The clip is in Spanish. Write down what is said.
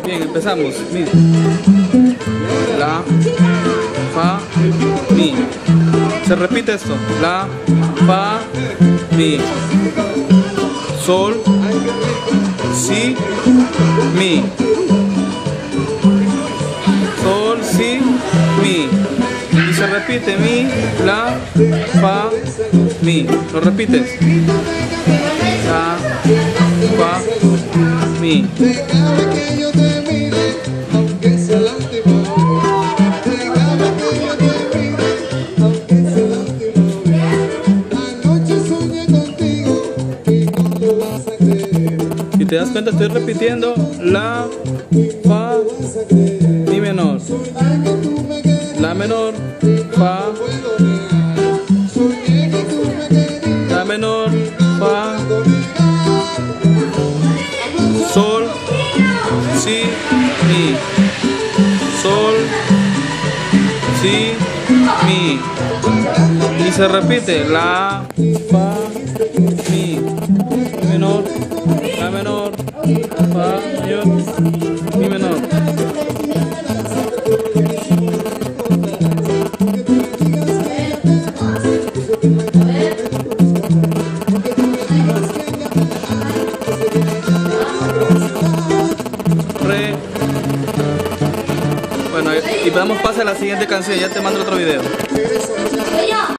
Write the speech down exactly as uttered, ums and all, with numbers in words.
Bien, empezamos. Mi. La, fa, mi. Se repite esto. La, fa, mi. Sol, si, mi. Sol, si, mi. Y se repite mi, la, fa, mi. ¿Lo repites? La, fa, mi. Si te das cuenta, estoy repitiendo la, fa, mi menor, la menor, fa, la menor, fa, sol, si, mi, sol, si, mi. Y se repite la, fa, mi, menor, la menor, fa mayor, mi menor. Re. Bueno, y damos paso a la siguiente canción, ya te mando otro video.